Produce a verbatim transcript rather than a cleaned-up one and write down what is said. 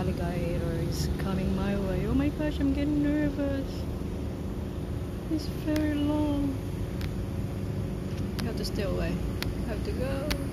alligator is coming my way. Oh my gosh, I'm getting nervous. It's very long. I have to stay away. I have to go.